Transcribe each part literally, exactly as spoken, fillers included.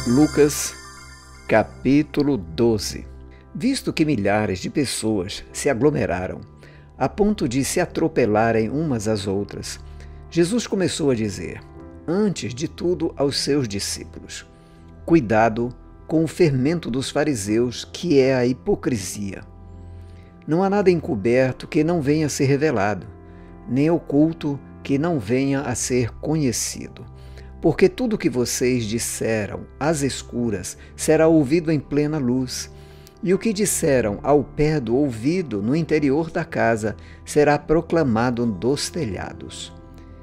Lucas, capítulo doze. Visto que milhares de pessoas se aglomeraram, a ponto de se atropelarem umas às outras, Jesus começou a dizer, antes de tudo aos seus discípulos, cuidado com o fermento dos fariseus, que é a hipocrisia. Não há nada encoberto que não venha a ser revelado, nem oculto que não venha a ser conhecido. Porque tudo que vocês disseram às escuras será ouvido em plena luz, e o que disseram ao pé do ouvido no interior da casa será proclamado dos telhados.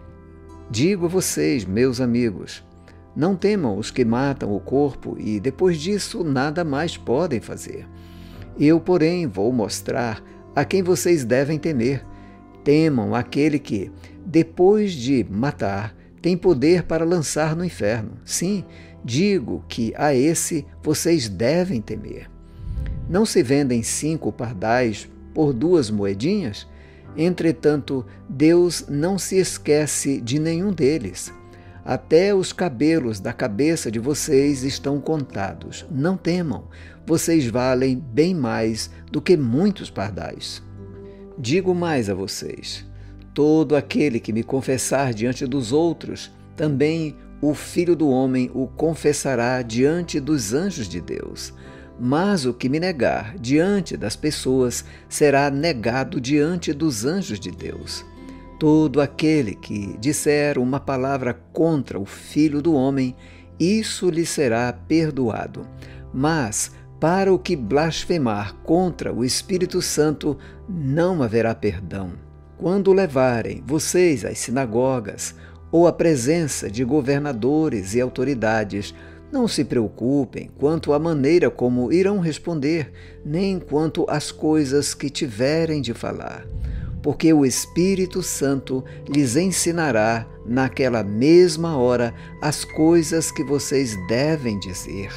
Digo a vocês, meus amigos, não temam os que matam o corpo e depois disso nada mais podem fazer. Eu, porém, vou mostrar a quem vocês devem temer. Temam aquele que, depois de matar, tem poder para lançar no inferno. Sim, digo que a esse vocês devem temer. Não se vendem cinco pardais por duas moedinhas? Entretanto, Deus não se esquece de nenhum deles. Até os cabelos da cabeça de vocês estão contados. Não temam, vocês valem bem mais do que muitos pardais. Digo mais a vocês. Todo aquele que me confessar diante dos outros, também o Filho do Homem o confessará diante dos anjos de Deus. Mas o que me negar diante das pessoas será negado diante dos anjos de Deus. Todo aquele que disser uma palavra contra o Filho do Homem, isso lhe será perdoado. Mas para o que blasfemar contra o Espírito Santo, não haverá perdão. Quando levarem vocês às sinagogas ou à presença de governadores e autoridades, não se preocupem quanto à maneira como irão responder, nem quanto às coisas que tiverem de falar, porque o Espírito Santo lhes ensinará naquela mesma hora as coisas que vocês devem dizer.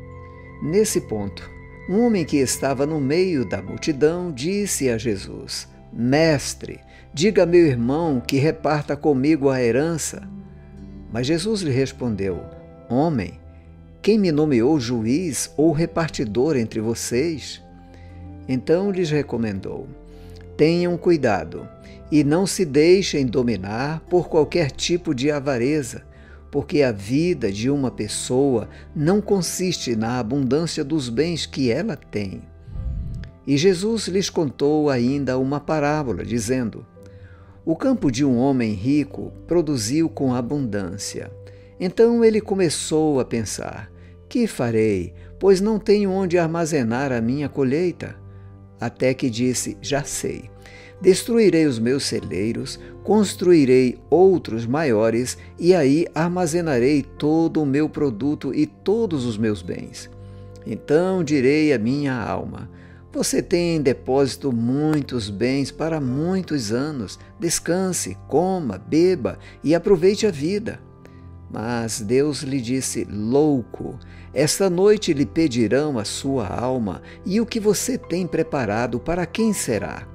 Nesse ponto, um homem que estava no meio da multidão disse a Jesus, Mestre, diga a meu irmão que reparta comigo a herança. Mas Jesus lhe respondeu, Homem, quem me nomeou juiz ou repartidor entre vocês? Então lhes recomendou, tenham cuidado e não se deixem dominar por qualquer tipo de avareza, porque a vida de uma pessoa não consiste na abundância dos bens que ela tem. E Jesus lhes contou ainda uma parábola, dizendo, o campo de um homem rico produziu com abundância. Então ele começou a pensar, que farei, pois não tenho onde armazenar a minha colheita? Até que disse, já sei, destruirei os meus celeiros, construirei outros maiores e aí armazenarei todo o meu produto e todos os meus bens. Então direi à minha alma, você tem em depósito muitos bens para muitos anos. Descanse, coma, beba e aproveite a vida. Mas Deus lhe disse, louco, esta noite lhe pedirão a sua alma, e o que você tem preparado para quem será?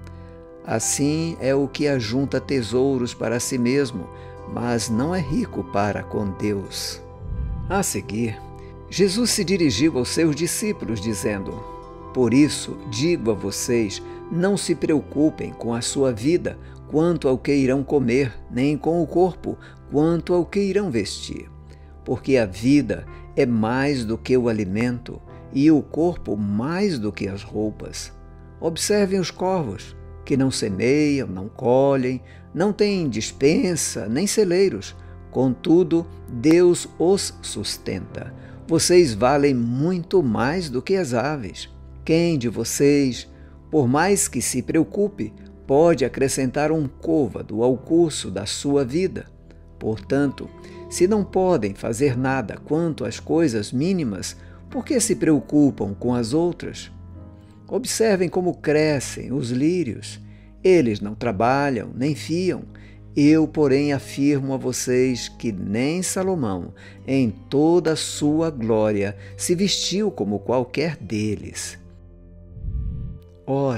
Assim é o que ajunta tesouros para si mesmo, mas não é rico para com Deus. A seguir, Jesus se dirigiu aos seus discípulos, dizendo, por isso, digo a vocês, não se preocupem com a sua vida, quanto ao que irão comer, nem com o corpo, quanto ao que irão vestir. Porque a vida é mais do que o alimento, e o corpo mais do que as roupas. Observem os corvos, que não semeiam, não colhem, não têm despensa, nem celeiros. Contudo, Deus os sustenta. Vocês valem muito mais do que as aves. Quem de vocês, por mais que se preocupe, pode acrescentar um côvado ao curso da sua vida? Portanto, se não podem fazer nada quanto às coisas mínimas, por que se preocupam com as outras? Observem como crescem os lírios. Eles não trabalham, nem fiam. Eu, porém, afirmo a vocês que nem Salomão, em toda a sua glória, se vestiu como qualquer deles. Ora,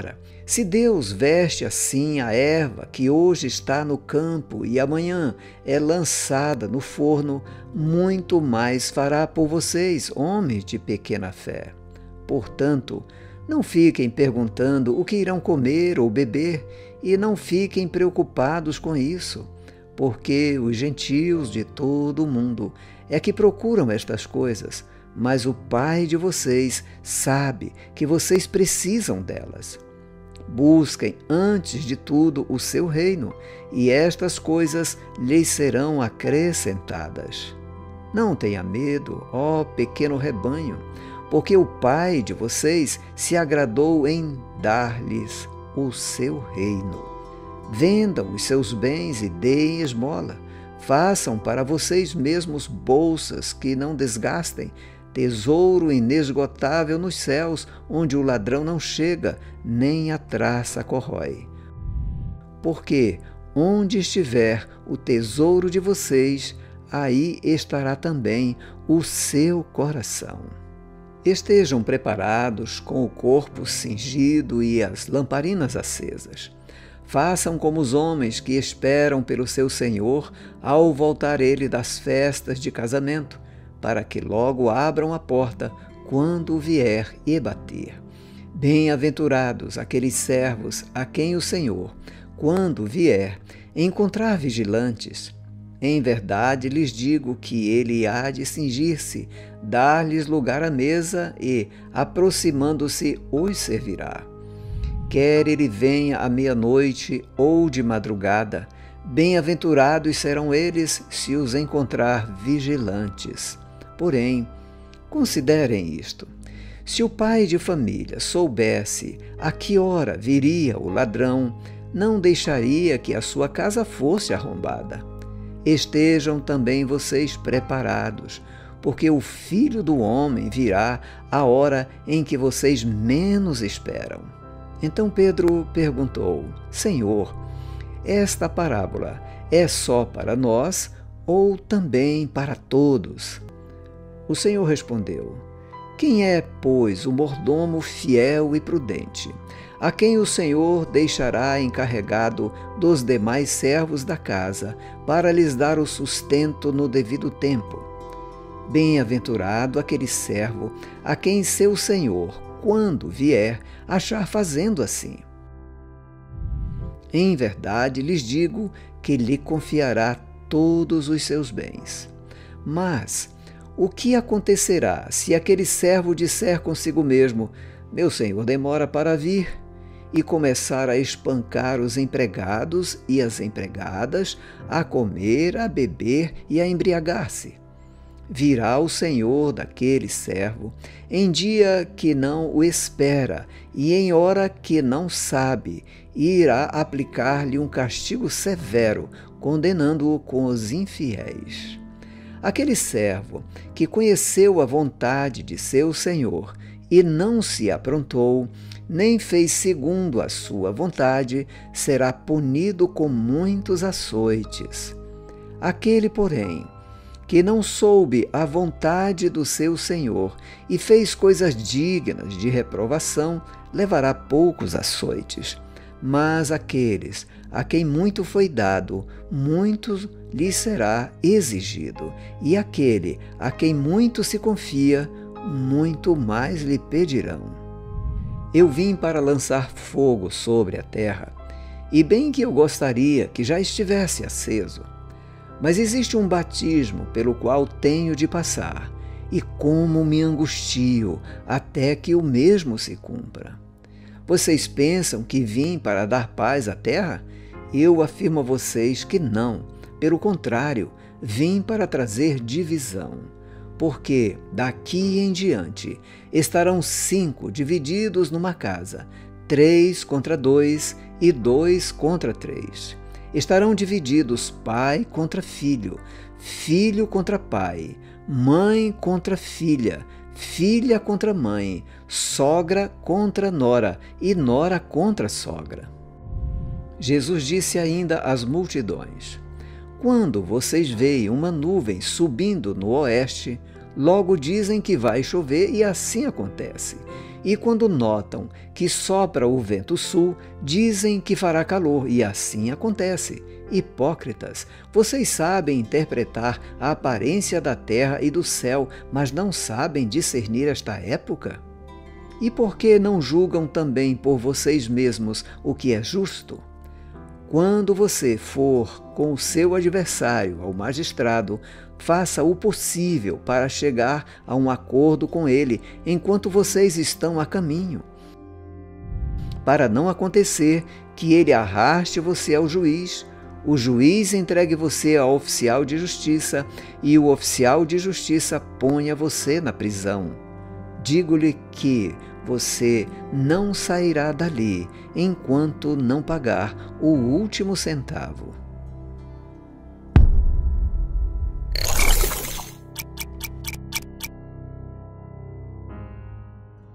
Se Deus veste assim a erva que hoje está no campo e amanhã é lançada no forno, muito mais fará por vocês, homens de pequena fé. Portanto, não fiquem perguntando o que irão comer ou beber, e não fiquem preocupados com isso, porque os gentios de todo o mundo é que procuram estas coisas, mas o Pai de vocês sabe que vocês precisam delas. Busquem, antes de tudo, o seu reino, e estas coisas lhes serão acrescentadas. Não tenha medo, ó pequeno rebanho, porque o Pai de vocês se agradou em dar-lhes o seu reino. Vendam os seus bens e deem esmola. Façam para vocês mesmos bolsas que não desgastem, tesouro inesgotável nos céus, onde o ladrão não chega, nem a traça corrói. Porque onde estiver o tesouro de vocês, aí estará também o seu coração. Estejam preparados com o corpo cingido e as lamparinas acesas. Façam como os homens que esperam pelo seu Senhor ao voltar ele das festas de casamento, para que logo abram a porta quando vier e bater. Bem-aventurados aqueles servos a quem o Senhor, quando vier, encontrar vigilantes. Em verdade lhes digo que ele há de cingir-se, dar-lhes lugar à mesa e, aproximando-se, os servirá. Quer ele venha à meia-noite ou de madrugada, bem-aventurados serão eles se os encontrar vigilantes. Porém, considerem isto: se o pai de família soubesse a que hora viria o ladrão, não deixaria que a sua casa fosse arrombada. Estejam também vocês preparados, porque o Filho do Homem virá à hora em que vocês menos esperam. Então Pedro perguntou: Senhor, esta parábola é só para nós ou também para todos? O Senhor respondeu: Quem é, pois, o mordomo fiel e prudente, a quem o Senhor deixará encarregado dos demais servos da casa, para lhes dar o sustento no devido tempo? Bem-aventurado aquele servo a quem seu Senhor, quando vier, achar fazendo assim. Em verdade lhes digo que lhe confiará todos os seus bens. Mas o que acontecerá se aquele servo disser consigo mesmo: Meu senhor demora para vir, e começar a espancar os empregados e as empregadas, a comer, a beber e a embriagar-se? Virá o senhor daquele servo em dia que não o espera e em hora que não sabe, e irá aplicar-lhe um castigo severo, condenando-o com os infiéis. Aquele servo que conheceu a vontade de seu senhor e não se aprontou, nem fez segundo a sua vontade, será punido com muitos açoites. Aquele, porém, que não soube a vontade do seu senhor e fez coisas dignas de reprovação, levará poucos açoites. Mas aqueles a quem muito foi dado, muito lhe será exigido, e aquele a quem muito se confia, muito mais lhe pedirão. Eu vim para lançar fogo sobre a terra, e bem que eu gostaria que já estivesse aceso. Mas existe um batismo pelo qual tenho de passar, e como me angustio até que o mesmo se cumpra. Vocês pensam que vim para dar paz à terra? Eu afirmo a vocês que não. Pelo contrário, vim para trazer divisão. Porque daqui em diante estarão cinco divididos numa casa, três contra dois e dois contra três. Estarão divididos pai contra filho, filho contra pai, mãe contra filha, filha contra mãe, sogra contra nora e nora contra sogra. Jesus disse ainda às multidões: Quando vocês veem uma nuvem subindo no oeste, logo dizem que vai chover e assim acontece. E quando notam que sopra o vento sul, dizem que fará calor, e assim acontece. Hipócritas, vocês sabem interpretar a aparência da terra e do céu, mas não sabem discernir esta época? E por que não julgam também por vocês mesmos o que é justo? Quando você for com o seu adversário ao magistrado, faça o possível para chegar a um acordo com ele enquanto vocês estão a caminho, para não acontecer que ele arraste você ao juiz, o juiz entregue você ao oficial de justiça e o oficial de justiça ponha você na prisão. Digo-lhe que você não sairá dali enquanto não pagar o último centavo.